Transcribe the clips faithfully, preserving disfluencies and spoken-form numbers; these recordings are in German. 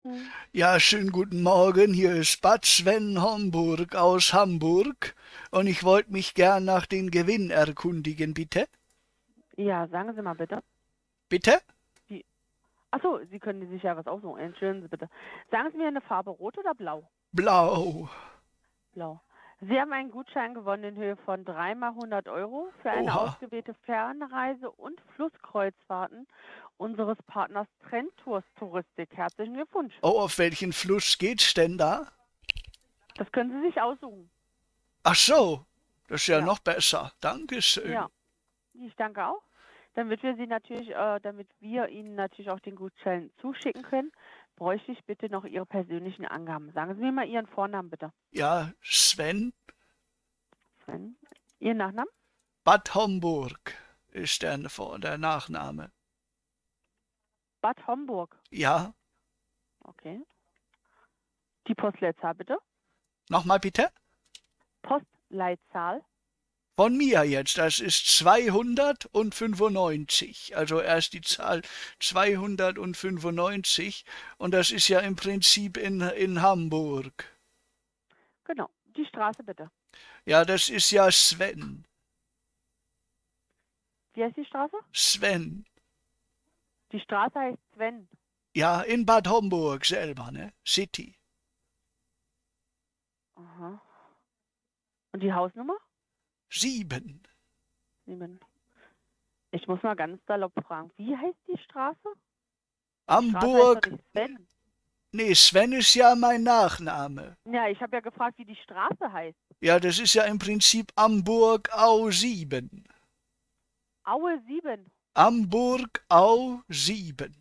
Hm. Ja, schönen guten Morgen. Hier ist Bad Sven Homburg aus Hamburg und ich wollte mich gern nach den Gewinn erkundigen, bitte. Ja, sagen Sie mal bitte. Bitte? Die Achso, Sie können sich ja was aussuchen. Entschuldigen Sie bitte. Sagen Sie mir eine Farbe rot oder blau? Blau. Blau. Sie haben einen Gutschein gewonnen in Höhe von dreimal hundert Euro für eine Oha. ausgewählte Fernreise und Flusskreuzfahrten unseres Partners Trendtours Touristik. Herzlichen Glückwunsch. Oh, auf welchen Fluss geht's denn da? Das können Sie sich aussuchen. Ach so, das ist ja Ja, noch besser. Dankeschön. ja. Ich danke auch. Damit wir Sie natürlich, äh, damit wir Ihnen natürlich auch den Gutschein zuschicken können, bräuchte ich bitte noch Ihre persönlichen Angaben. Sagen Sie mir mal Ihren Vornamen bitte. Ja, Sven, Sven. Ihren Nachnamen? Bad Homburg ist der, Vor- der Nachname. Bad Homburg. Ja, Okay. Die Postleitzahl bitte. nochmal bitte? Postleitzahl. Von mir jetzt, das ist zweihundertfünfundneunzig. Also erst die Zahl zweihundertfünfundneunzig und das ist ja im Prinzip in, in Hamburg. Genau. Die Straße bitte. Ja, das ist ja Sven. Wie heißt die Straße? Sven. Die Straße heißt Sven. Ja, in Bad Homburg selber, ne? City. Aha. Und die Hausnummer? Sieben. Sieben. Ich muss mal ganz salopp fragen. Wie heißt die Straße? Die Straße heißt doch Hamburg. nicht Sven. Nee, Sven ist ja mein Nachname. Ja, ich habe ja gefragt, wie die Straße heißt. Ja, das ist ja im Prinzip Hamburg Au sieben. Aue sieben. Hamburg Au sieben.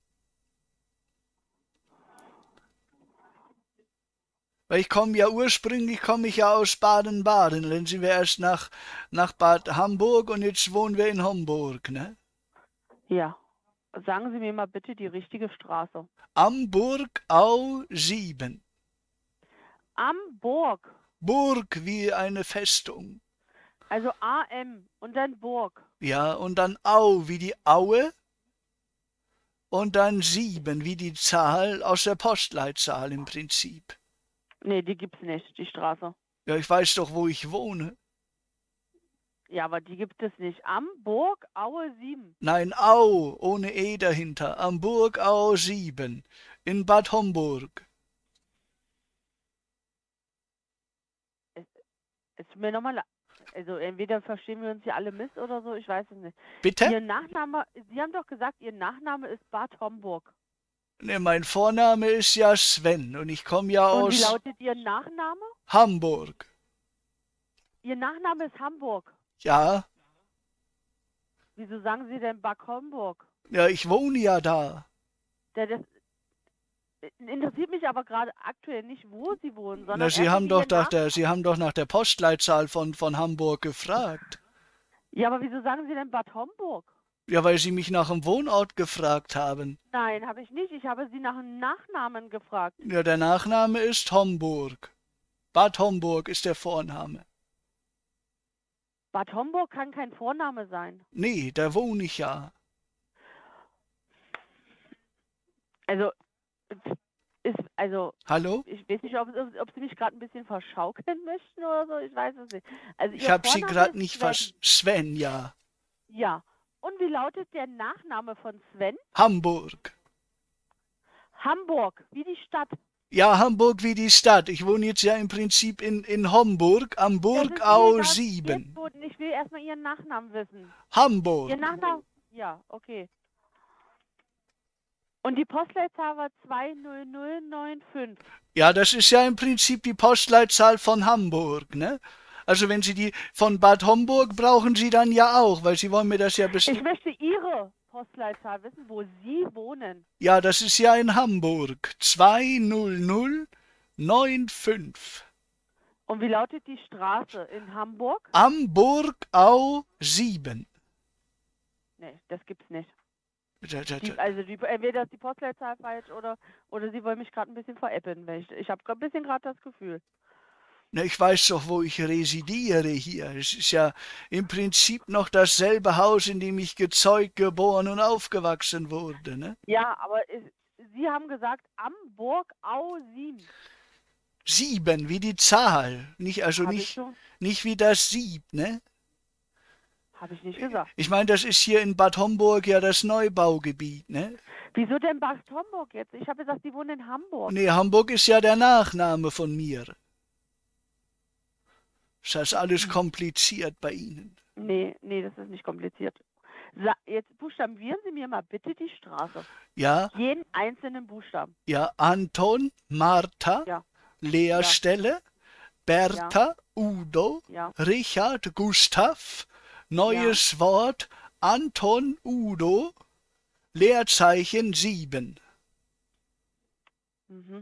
Weil ich komme ja ursprünglich komme ich ja aus Baden-Baden. Dann sind wir erst nach, nach Bad Hamburg und jetzt wohnen wir in Homburg, ne? Ja. Sagen Sie mir mal bitte die richtige Straße. Hamburg Au sieben. Am Burg. Burg wie eine Festung. Also A M und dann Burg. Ja, und dann Au wie die Aue und dann sieben wie die Zahl aus der Postleitzahl im Prinzip. Nee, die gibt's nicht, die Straße. Ja, ich weiß doch, wo ich wohne. Ja, aber die gibt es nicht. Am Burg Aue sieben. Nein, Au, ohne E dahinter. Hamburg Au sieben. In Bad Homburg. Es, es tut mir nochmal leid. Also entweder verstehen wir uns hier alle Mist oder so, ich weiß es nicht. Bitte? Ihr Nachname, Sie haben doch gesagt, Ihr Nachname ist Bad Homburg. Ne, mein Vorname ist ja Sven und ich komme ja Und wie aus lautet Ihr Nachname? Hamburg. Ihr Nachname ist Hamburg. Ja, Wieso sagen Sie denn Bad Homburg? ja, ich wohne ja da. Der, das interessiert mich aber gerade aktuell nicht, wo Sie wohnen, Na, sondern Sie erstmal, haben wie doch Ihr nach Nach... der, Sie haben doch nach der Postleitzahl von, von Hamburg gefragt. Ja, aber wieso sagen Sie denn Bad Homburg? Ja, weil Sie mich nach dem Wohnort gefragt haben. Nein, habe ich nicht. Ich habe Sie nach einem Nachnamen gefragt. Ja, der Nachname ist Homburg. Bad Homburg ist der Vorname. Bad Homburg kann kein Vorname sein. Nee, da wohne ich ja. Also, ist, also, Hallo? ich weiß nicht, ob, ob Sie mich gerade ein bisschen verschaukeln möchten oder so. Ich weiß es nicht. Also, Ich Ihr habe Sie Vorname gerade ist nicht Sven. vers... Sven, ja. Ja. Und wie lautet der Nachname von Sven? Hamburg. Hamburg, wie die Stadt. Ja, Hamburg wie die Stadt. Ich wohne jetzt ja im Prinzip in, in Homburg, am Das ist mir Burgau egal, jetzt sieben. wurden. Ich will erstmal Ihren Nachnamen wissen. Hamburg. Ihr Nachname? Ja, okay. Und die Postleitzahl war zwei null null neun fünf. Ja, das ist ja im Prinzip die Postleitzahl von Hamburg, ne? Also wenn Sie die von Bad Homburg brauchen Sie dann ja auch, weil Sie wollen mir das ja best... Ich möchte Ihre Postleitzahl wissen, wo Sie wohnen. Ja, das ist ja in Hamburg. zwei null null neun fünf. Und wie lautet die Straße in Hamburg? Am Burgau sieben. Nee, das gibt's nicht. Da, da, Die, da. also die, entweder ist die Postleitzahl falsch oder, oder Sie wollen mich gerade ein bisschen veräppeln. weil Ich, ich habe ein bisschen gerade das Gefühl. Na, ich weiß doch, wo ich residiere hier. Es ist ja im Prinzip noch dasselbe Haus, in dem ich gezeugt, geboren und aufgewachsen wurde, ne? Ja, aber ist, Sie haben gesagt Amburg Au sieben. Sieben, wie die Zahl. Nicht, also Hab ich nicht, schon? nicht wie das Sieb, ne? Habe ich nicht gesagt. Ich meine, das ist hier in Bad Homburg ja das Neubaugebiet, ne? Wieso denn Bad Homburg jetzt? Ich habe gesagt, Sie wohnen in Hamburg. Nee, Hamburg ist ja der Nachname von mir. Ist das alles kompliziert bei Ihnen? Nee, nee, das ist nicht kompliziert. Sa jetzt buchstabieren Sie mir mal bitte die Straße. Ja, Jeden einzelnen Buchstaben. ja, Anton, Martha, Ja, Leerstelle, Bertha, Udo, ja. Richard, Gustav, neues Wort, Anton, Udo, Leerzeichen sieben. Mhm.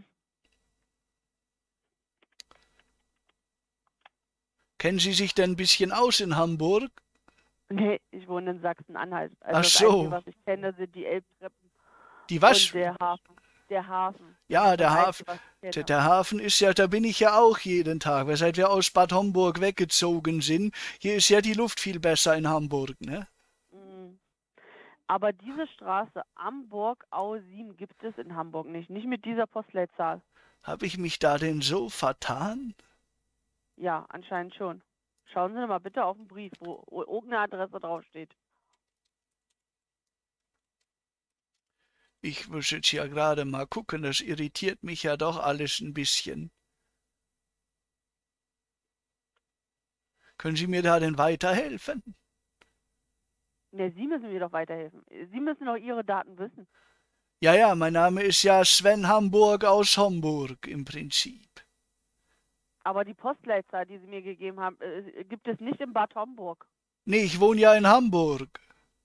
Kennen Sie sich denn ein bisschen aus in Hamburg? Nee, ich wohne in Sachsen-Anhalt. Also Ach das so. Einzige, was ich kenne, sind die Elbtreppen Die was? und der Hafen. Der Hafen. Ja, der Das Hafen. Einzige, was ich Der, kenne. der Hafen ist ja, da bin ich ja auch jeden Tag, weil seit wir aus Bad Homburg weggezogen sind, hier ist ja die Luft viel besser in Hamburg, ne? Mhm. Aber diese Straße Amburg Au sieben gibt es in Hamburg nicht. Nicht mit dieser Postleitzahl. Habe ich mich da denn so vertan? Ja, anscheinend schon. Schauen Sie mal bitte auf den Brief, wo wo irgendeine Adresse draufsteht. Ich muss jetzt ja gerade mal gucken, das irritiert mich ja doch alles ein bisschen. Können Sie mir da denn weiterhelfen? Ne, Sie müssen mir doch weiterhelfen. Sie müssen doch Ihre Daten wissen. Ja, ja, mein Name ist ja Sven Hamburg aus Homburg im Prinzip. Aber die Postleitzahl, die Sie mir gegeben haben, äh, gibt es nicht in Bad Homburg. Nee, ich wohne ja in Hamburg.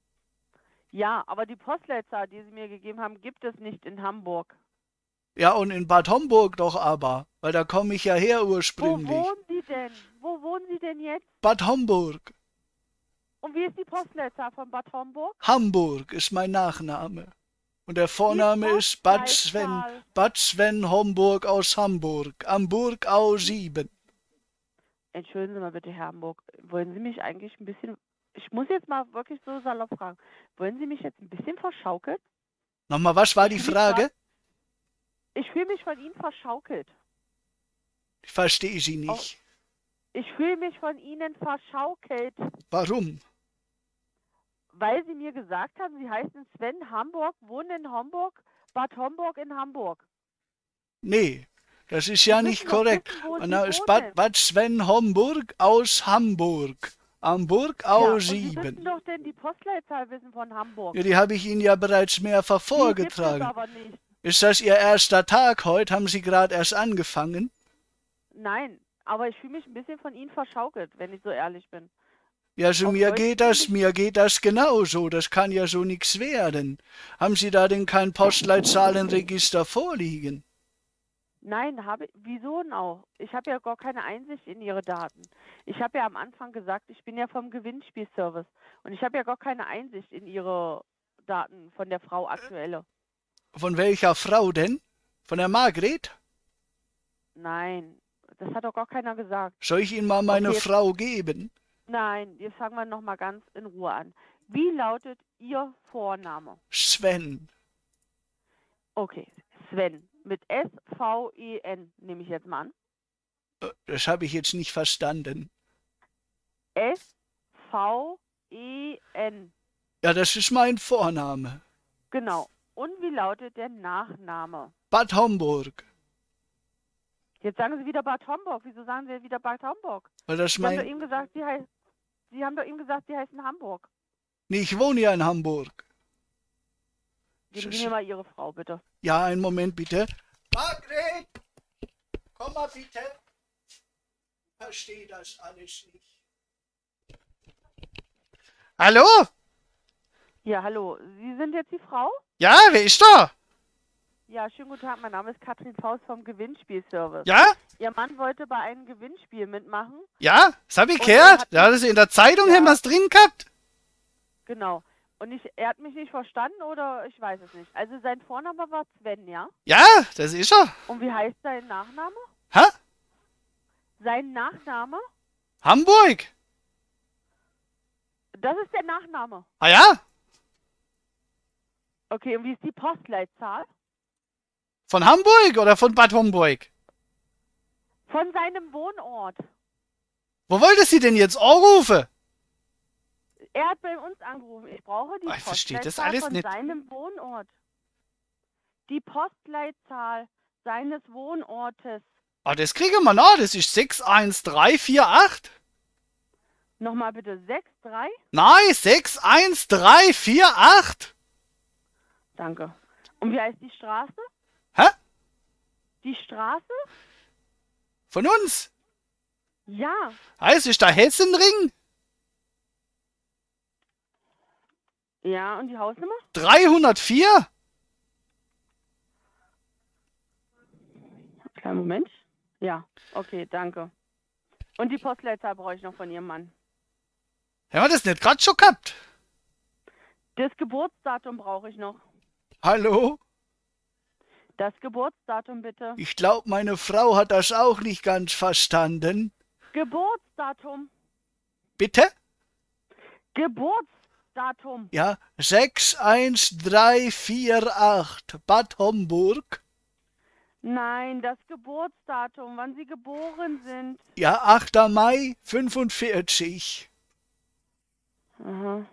Ja, aber die Postleitzahl, die Sie mir gegeben haben, gibt es nicht in Hamburg. Ja, und in Bad Homburg doch aber, weil da komme ich ja her Wo ursprünglich. wohnen Sie denn? Wo wohnen Sie denn jetzt? Bad Homburg. Und wie ist die Postleitzahl von Bad Homburg? Hamburg ist mein Nachname. Und der Vorname ist Bad Sven, Postleitzahl. Bad Sven Homburg aus Hamburg, am Burgau sieben. Entschuldigen Sie mal bitte, Herr Hamburg. Wollen Sie mich eigentlich ein bisschen... Ich muss jetzt mal wirklich so salopp fragen. Wollen Sie mich jetzt ein bisschen verschaukelt? Nochmal, was war die Ich fühl mich Frage? grad- Ich fühle mich von Ihnen verschaukelt. Ich verstehe Sie nicht. Ich fühle mich von Ihnen verschaukelt, Warum? weil Sie mir gesagt haben, Sie heißen Sven Hamburg, wohnen in Hamburg, Bad Homburg in Hamburg. Nee, das ist ja Sie nicht müssen doch korrekt. wissen, wo Mein Sie Name ist wohnen. Bad, Bad Sven Homburg aus Hamburg, am Burgau Ja, und Sie müssen sieben. doch denn die Postleitzahl wissen von Hamburg. Ja, die habe ich Ihnen ja bereits mehrfach Die gibt es vorgetragen. aber nicht. Ist das Ihr erster Tag heute? Haben Sie gerade erst angefangen? Nein, aber ich fühle mich ein bisschen von Ihnen verschaukelt, wenn ich so ehrlich bin. Ja, so Auf mir Deutsch geht fühl das, ich- mir geht das genauso. Das kann ja so nichts werden. Haben Sie da denn kein Postleitzahlenregister vorliegen? Nein, habe wieso denn auch? Ich habe ja gar keine Einsicht in Ihre Daten. Ich habe ja am Anfang gesagt, ich bin ja vom Gewinnspielservice und ich habe ja gar keine Einsicht in Ihre Daten von der Frau aktuelle. Von welcher Frau denn? Von der Margret? Nein, das hat doch gar keiner gesagt. Soll ich Ihnen mal meine Okay. Frau geben? Nein, jetzt fangen wir nochmal ganz in Ruhe an. Wie lautet Ihr Vorname? Sven. Okay, Sven. Mit S V E N nehme ich jetzt mal an. Äh, Das habe ich jetzt nicht verstanden. S V E N. Ja, das ist mein Vorname. Genau. Und wie lautet der Nachname? Bad Homburg. Jetzt sagen Sie wieder Bad Homburg. Wieso sagen Sie wieder Bad Homburg? Weil das Sie haben doch mein... ihm gesagt, Sie, heißt, Sie haben doch ihm gesagt, Sie heißen Hamburg. Nee, ich wohne ja in Hamburg. Geben Das- Sie mir mal Ihre Frau, bitte. Ja, einen Moment bitte. Margret! Komm mal bitte. Ich verstehe das alles nicht. Hallo? Ja, hallo. Sie sind jetzt die Frau? Ja, wer ist da? Ja, schönen guten Tag. Mein Name ist Katrin Faust vom Gewinnspielservice. Ja? Ihr Mann wollte bei einem Gewinnspiel mitmachen. Ja? Das hab ich Und gehört. er hat- Da hat es in der Zeitung Ja. haben wir's drin gehabt. Genau. Und ich, er hat mich nicht verstanden oder ich weiß es nicht. Also sein Vorname war Sven, ja? Ja, das ist er. Und wie heißt sein Nachname? Hä? Sein Nachname? Hamburg. Das ist der Nachname. Ah ja? Okay, und wie ist die Postleitzahl? Von Hamburg oder von Bad Homburg? Von seinem Wohnort. Wo wollte sie denn jetzt anrufen? Er hat bei uns angerufen. Ich brauche die Oh, ich verstehe das Postleitzahl alles von nicht. seinem Wohnort. Die Postleitzahl seines Wohnortes. Ah, das kriegen wir noch. Das ist sechs eins drei vier acht. Nochmal bitte sechs drei. Nein, sechs eins drei vier acht. Danke. Und wie heißt die Straße? Hä? Die Straße? Von uns? Ja. Heißt, ist da Hessenring? Ja, und die Hausnummer? dreihundertvier? Kleinen Moment. Ja, okay, danke. Und die Postleitzahl brauche ich noch von Ihrem Mann. Haben wir das nicht gerade schon gehabt? Das Geburtsdatum brauche ich noch. Hallo? Das Geburtsdatum bitte. Ich glaube, meine Frau hat das auch nicht ganz verstanden. Geburtsdatum. Bitte? Geburtsdatum. Ja, sechs eins drei vier acht, Bad Homburg. Nein, das Geburtsdatum, wann Sie geboren sind. Ja, achter Mai fünfundvierzig. Aha.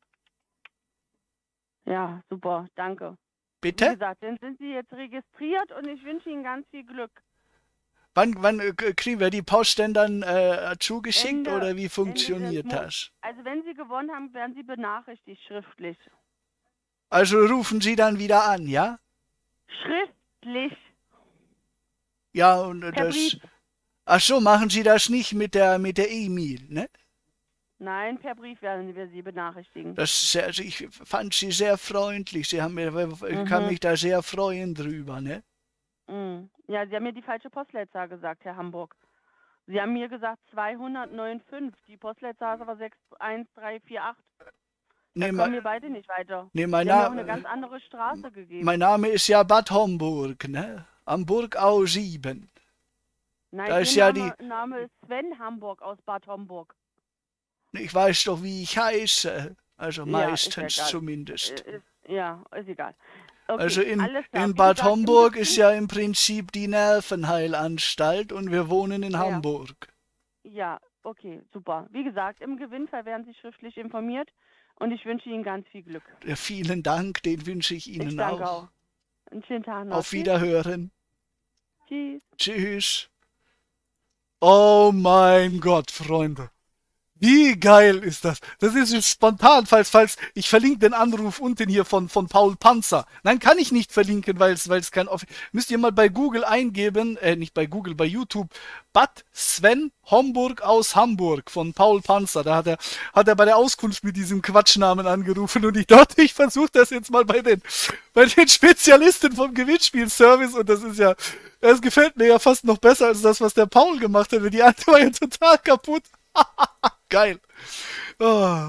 Ja, super, danke. Wie Bitte? gesagt, dann sind Sie jetzt registriert und ich wünsche Ihnen ganz viel Glück. Wann, wann äh, kriegen wir die Post denn dann äh, zugeschickt Ende- oder wie Ende funktioniert des Mon- das? Also wenn Sie gewonnen haben, werden Sie benachrichtigt schriftlich. Also rufen Sie dann wieder an, ja? Schriftlich. Ja, und äh, Per das. Brief. Ach so, machen Sie das nicht mit der mit der E-Mail, ne? Nein, per Brief werden wir Sie benachrichtigen. Das ist sehr, also ich fand Sie sehr freundlich. Sie haben mir, ich kann Mhm. mich da sehr freuen drüber, ne? Mm. Ja, Sie haben mir die falsche Postleitzahl gesagt, Herr Hamburg. Sie haben mir gesagt zweihundertfünf. Die Postleitzahl ist aber sechs eins drei vier acht. Da Nee, kommen mein, wir beide nicht weiter. nee, mein, Sie haben mir auch eine Name, ganz andere Straße gegeben. mein Name ist ja Bad Homburg, ne? Am Burgau sieben. Nein, da Ihr ist ja Name, Name ist Sven Hamburg aus Bad Homburg. Ich weiß doch, wie ich heiße. Also Ja, ist ja meistens egal. zumindest. Äh, Ist, ja, ist egal. Okay, Also in, alles klar. in Wie Bad gesagt, im Homburg Gewinn- ist ja im Prinzip die Nervenheilanstalt und wir wohnen in Ja. Hamburg. Ja, okay, super. Wie gesagt, im Gewinnfall werden Sie schriftlich informiert und ich wünsche Ihnen ganz viel Glück. Ja, vielen Dank, den wünsche ich Ihnen Ich danke auch. auch. Einen schönen Tag noch. Auf Wiederhören. Tschüss. Tschüss. Oh mein Gott, Freunde. Wie geil ist das? Das ist jetzt spontan, falls, falls, ich verlinke den Anruf unten hier von, von Paul Panzer. Nein, kann ich nicht verlinken, weil es, weil es kein, Offi- müsst ihr mal bei Google eingeben, äh, nicht bei Google, bei YouTube, Bad Sven Homburg aus Hamburg von Paul Panzer. Da hat er, hat er bei der Auskunft mit diesem Quatschnamen angerufen und ich dachte, ich versuche das jetzt mal bei den, bei den Spezialisten vom Gewinnspielservice und das ist ja, das gefällt mir ja fast noch besser als das, was der Paul gemacht hat. Die alte war ja total kaputt. Geil. Oh.